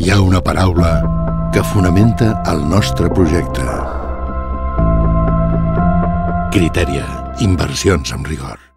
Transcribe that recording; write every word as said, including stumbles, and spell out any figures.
hi ha una paraula que fonamenta el nostre projecte. Criteria. Inversions amb rigor.